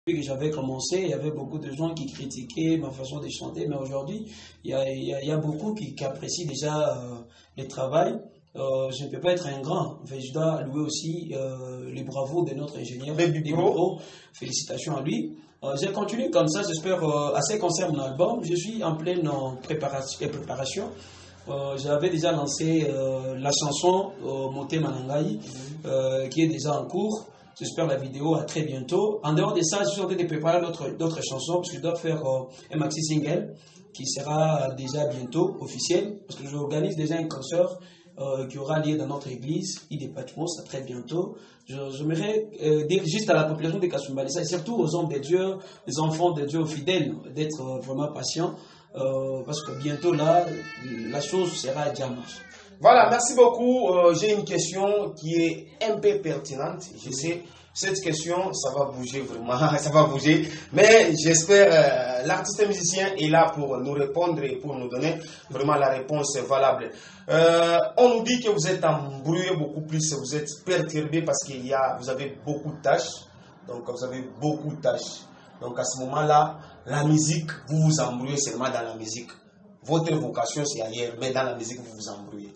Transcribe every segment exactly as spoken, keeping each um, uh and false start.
que j'avais commencé, il y avait beaucoup de gens qui critiquaient ma façon de chanter, mais aujourd'hui, il y a, il y a, il y a beaucoup qui, qui apprécient déjà euh, le travail. Euh, je ne peux pas être un grand, enfin, je dois louer aussi euh, les bravos de notre ingénieur Baby Pro. Félicitations à lui. Euh, je continue comme ça, j'espère, euh, à ce qui concerne mon album, je suis en pleine en préparation. préparation. Euh, J'avais déjà lancé euh, la chanson euh, Moté Manangai, euh, qui est déjà en cours. J'espère la vidéo à très bientôt. En dehors de ça, je suis en train de préparer d'autres chansons parce que je dois faire euh, un maxi single qui sera déjà bientôt officiel parce que j'organise déjà un concert euh, qui aura lieu dans notre église, I D Patmos, à très bientôt. J'aimerais euh, dire juste à la population de Kasumbalesa et surtout aux hommes de Dieu, les enfants de Dieu, aux fidèles, d'être euh, vraiment patients euh, parce que bientôt là, la chose sera déjà en marche. Voilà, merci beaucoup. Euh, J'ai une question qui est un peu pertinente. Je sais, cette question, ça va bouger vraiment, ça va bouger. Mais j'espère, euh, l'artiste musicien est là pour nous répondre et pour nous donner vraiment la réponse valable. Euh, on nous dit que vous êtes embrouillé beaucoup plus, vous êtes perturbé parce qu'il y a, vous avez beaucoup de tâches. Donc vous avez beaucoup de tâches. Donc à ce moment-là, la musique, vous vous embrouillez seulement dans la musique. Votre vocation c'est ailleurs, mais dans la musique, vous vous embrouillez.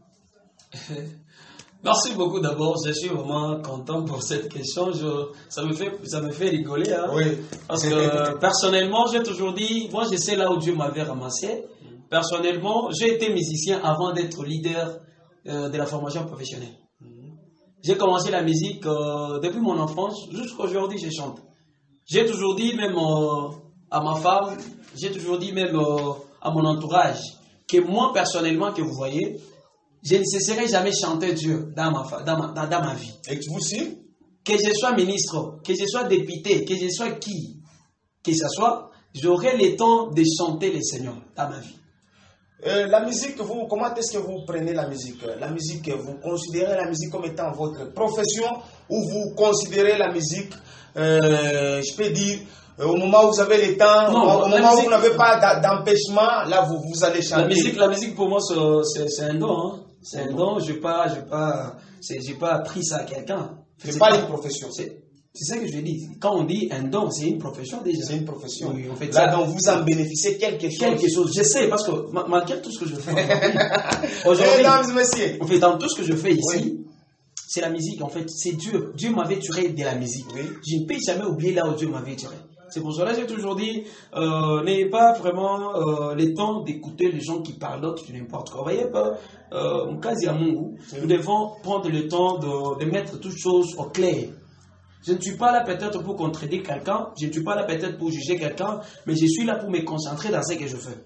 Merci beaucoup d'abord, je suis vraiment content pour cette question, je, ça, me fait, ça me fait rigoler. Hein? Oui. Parce que personnellement, j'ai toujours dit, moi je sais là où Dieu m'avait ramassé. Personnellement, j'ai été musicien avant d'être leader euh, de la formation professionnelle. J'ai commencé la musique euh, depuis mon enfance, jusqu'à aujourd'hui je chante. J'ai toujours dit même euh, à ma femme, j'ai toujours dit même euh, à mon entourage, que moi personnellement, que vous voyez, je ne cesserai jamais chanter Dieu dans ma, dans ma, dans, dans ma vie. Et vous aussi? Que je sois ministre, que je sois député, que je sois qui, que ce soit, j'aurai le temps de chanter le Seigneur dans ma vie. Euh, la musique, vous, comment est-ce que vous prenez la musique? La musique, vous considérez la musique comme étant votre profession ou vous considérez la musique, euh, je peux dire, au moment où vous avez le temps, non, au moment musique, où vous n'avez pas d'empêchement, là vous, vous allez chanter. La musique, la musique pour moi c'est un don. Hein. C'est un don, je n'ai pas, pas, pas appris ça à quelqu'un. C'est pas, pas une profession. C'est ça que je dis. Quand on dit un don, c'est une profession déjà. C'est une profession. Oui, en fait, là, donc vous en bénéficiez quelque chose. Quelque chose. Je sais, parce que malgré tout ce que je fais aujourd'hui, mesdames et messieurs, en fait, dans tout ce que je fais ici, oui, c'est la musique. En fait, c'est Dieu. Dieu m'avait tiré de la musique. Oui. Je ne peux jamais oublier là où Dieu m'avait tiré. C'est pour cela que j'ai toujours dit, euh, n'ayez pas vraiment euh, le temps d'écouter les gens qui parlent d'autres, n'importe quoi. Vous voyez pas, euh, nous devons prendre le temps de, de mettre toutes choses au clair. Je ne suis pas là peut-être pour contredire quelqu'un, je ne suis pas là peut-être pour juger quelqu'un, mais je suis là pour me concentrer dans ce que je fais.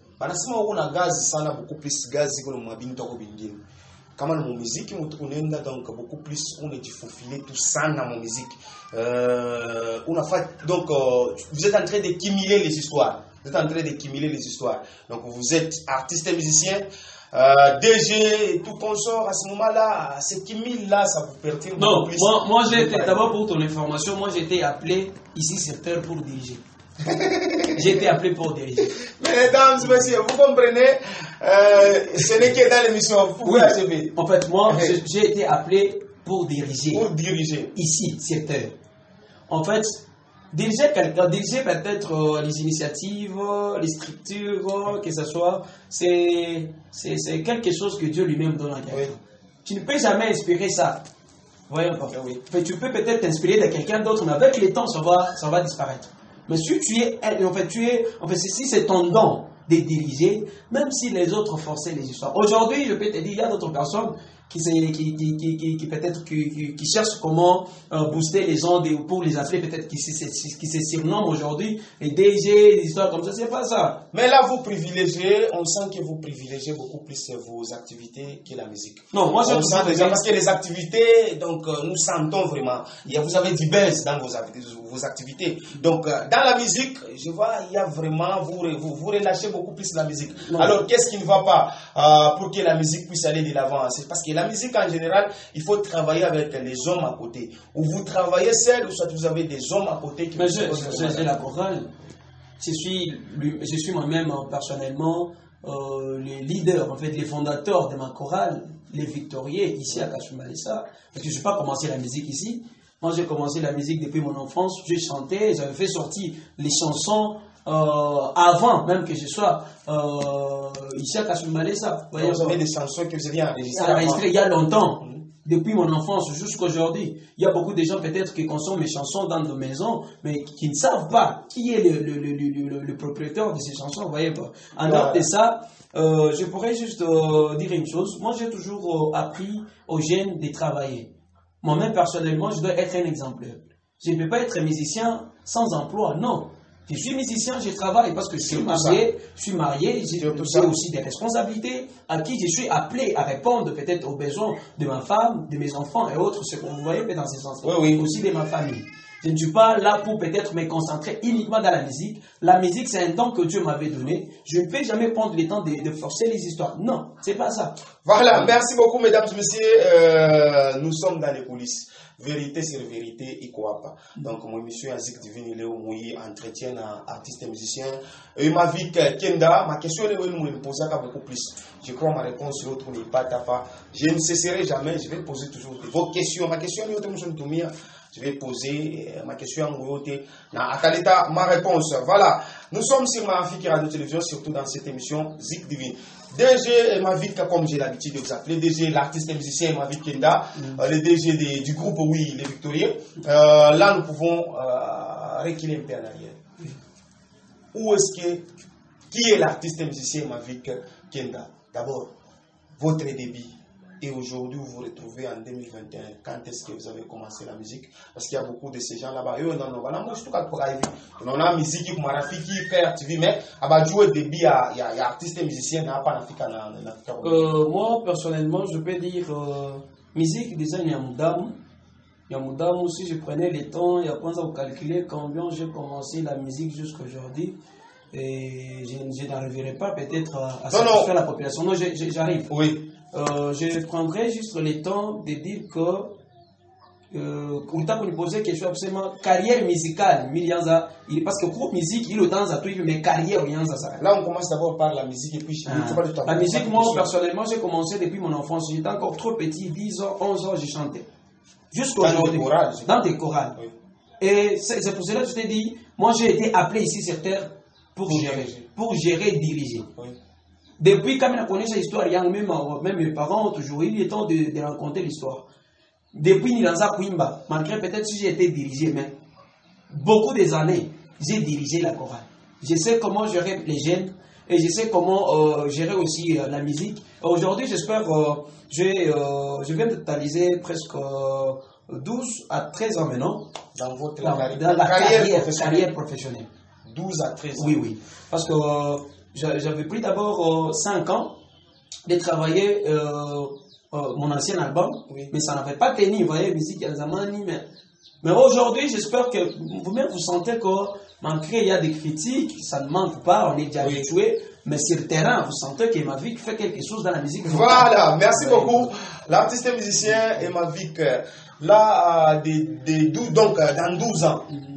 Comme dans mon musique, donc beaucoup plus on est faufilé tout ça dans mon musique. Euh, on a fait, donc euh, vous êtes en train de cumuler les histoires. Vous êtes en train de cumuler les histoires. Donc vous êtes artiste et musicien, euh, D G et tout consort. À ce moment-là, ces cumul là, ça vous perturbe beaucoup plus. Non, moi, moi j'ai été d'abord pour ton information, moi j'ai été appelé ici sur terre pour diriger. J'ai été appelé pour diriger. Mesdames et messieurs, vous comprenez, euh, ce n'est que dans l'émission. Vous pouvez oui. achever. En fait, moi, j'ai été appelé pour diriger. Pour diriger. Ici, sur terre. En fait, diriger quelqu'un, diriger peut-être euh, les initiatives, les structures, que ce soit, c'est quelque chose que Dieu lui-même donne à quelqu'un. Oui. Tu ne peux jamais inspirer ça. Voyons pas. Oui. En fait, tu peux peut-être t'inspirer de quelqu'un d'autre, mais avec le temps, ça va, ça va disparaître. Mais si tu es, en fait, tu es, en fait, si c'est ton don de diriger, même si les autres forçaient les histoires. Aujourd'hui, je peux te dire, il y a d'autres personnes qui, qui, qui, qui, qui, qui peut-être qui, qui, qui cherchent comment euh, booster les gens pour les appeler, peut-être qui, qui se surnomment aujourd'hui, les D G, des histoires comme ça, c'est pas ça. Mais là, vous privilégiez, on sent que vous privilégiez beaucoup plus vos activités que la musique. Non, moi, on sent déjà, parce que les activités, donc, euh, nous sentons vraiment, il y a, vous avez du buzz dans vos, vos activités. Donc, euh, dans la musique, je vois, il y a vraiment, vous, vous, vous relâchez beaucoup plus la musique. Non. Alors, qu'est-ce qui ne va pas euh, pour que la musique puisse aller de l'avant? C'est parce que la musique, en général, il faut travailler avec les hommes à côté. Ou vous travaillez seul, ou soit vous avez des hommes à côté qui Mais je, je, je la chorale. Je suis, je suis moi-même personnellement euh, le leader, en fait, les fondateurs de ma chorale, les victorieux ici à Kasumbalesa. Parce que je n'ai pas commencé la musique ici. Moi, j'ai commencé la musique depuis mon enfance. J'ai chanté, j'avais fait sortir les chansons euh, avant même que je sois euh, ici à Kasumbalesa. Vous avez des chansons que vous avez enregistrées enregistrées il y a longtemps. Mmh. Depuis mon enfance jusqu'à aujourd'hui. Il y a beaucoup de gens peut-être qui consomment mes chansons dans nos maisons, mais qui ne savent pas qui est le, le, le, le, le propriétaire de ces chansons. Vous voyez pas. En dehors de ça, euh, je pourrais juste euh, dire une chose. Moi, j'ai toujours euh, appris aux jeunes de travailler. Moi-même, personnellement, je dois être un exemplaire. Je ne peux pas être musicien sans emploi, non. Je suis musicien, je travaille parce que je suis marié, je suis marié, j'ai aussi des responsabilités à qui je suis appelé à répondre peut-être aux besoins de ma femme, de mes enfants et autres, ce qu'on voyait dans ces sens-là, oui, oui. aussi de ma famille. Je ne suis pas là pour peut-être me concentrer uniquement dans la musique. La musique, c'est un don que Dieu m'avait donné. Je ne peux jamais prendre le temps de, de forcer les histoires. Non, c'est pas ça. Voilà, merci beaucoup, mesdames et messieurs. Euh, nous sommes dans les coulisses. Vérité sur vérité, il croit pas. Donc, mon monsieur Azik Divine, il est au Mouillé, entretien artiste et musicien. Et ma vie, Kenda, ma question est me poser beaucoup plus. Je crois ma réponse sur l'autre n'est pas tafa. Je ne cesserai jamais, je vais poser toujours vos questions. Ma question est autre, je vais poser ma question en gros, ma réponse. Voilà, nous sommes sur ma fille Radio Télévision, surtout dans cette émission Zik Divine. D G Mavik, comme j'ai l'habitude de vous appeler, D G, l'artiste et musicien Mavik Kenda, mm. euh, le D G de, du groupe Oui, les Victorieux. Euh, là, nous pouvons euh, reculer un peu en arrière. Mm. Où est-ce que, qui est l'artiste et musicien Mavik Kenda? D'abord, votre début. Et aujourd'hui, vous vous retrouvez en deux mille vingt et un. Quand est-ce que vous avez commencé la musique? Parce qu'il y a beaucoup de ces gens là-bas. Non, non, voilà, moi, je suis tout cas pour arriver. On a la musique, qui m'a fait, qui fait, activer, mais à bas jouer début, il y a artistes et musiciens, il n'y a pas d'Afrique. Euh, moi, personnellement, je peux dire, euh, musique, déjà, il y a Moudam. Il y a Moudam aussi, je prenais le temps, et après, on calculer combien j'ai commencé la musique jusqu'à aujourd'hui. Et je, je n'arriverai pas peut-être à, à satisfaire la population. Non, j'arrive. Oui. Euh, je prendrai juste le temps de dire que euh, quand vous me posez question absolument carrière musicale, il, parce que pour musique, il est autant à tout, mais carrière, ça. Là, on commence d'abord par la musique et puis ah. La musique, moi, personnellement, j'ai commencé depuis mon enfance. J'étais encore trop petit, dix ans, onze ans, j'ai chanté. Jusqu'à aujourd'hui. Dans des chorales. Oui. Et c'est pour cela que je t'ai dit, moi, j'ai été appelé ici sur terre pour, pour gérer, gérer, pour gérer et diriger. Oui. Depuis quand on a connu cette histoire, même, même mes parents ont toujours eu le temps de, de raconter l'histoire. Depuis Nilanza Kouimba, malgré peut-être si j'ai été dirigé, mais beaucoup des années, j'ai dirigé la chorale. Je sais comment gérer les jeunes et je sais comment euh, gérer aussi euh, la musique. Aujourd'hui, j'espère que euh, euh, je viens de totaliser presque euh, douze à treize ans maintenant dans, votre dans, carrière, dans la carrière, carrière, professionnelle. carrière professionnelle. douze à treize ans. Oui, oui. Parce que euh, j'avais pris d'abord euh, cinq ans de travailler euh, euh, mon ancien album, oui. Mais ça n'avait pas tenu, vous voyez, musique Yazamani. Mais, mais aujourd'hui, j'espère que vous-même vous sentez que, malgré il y a des critiques, ça ne manque pas, on est déjà habitué, oui. Mais sur le terrain, vous sentez que Mavik fait quelque chose dans la musique. Voilà, merci oui. beaucoup. L'artiste musicien et Mavik, là, des, des, donc dans douze ans. Mm-hmm.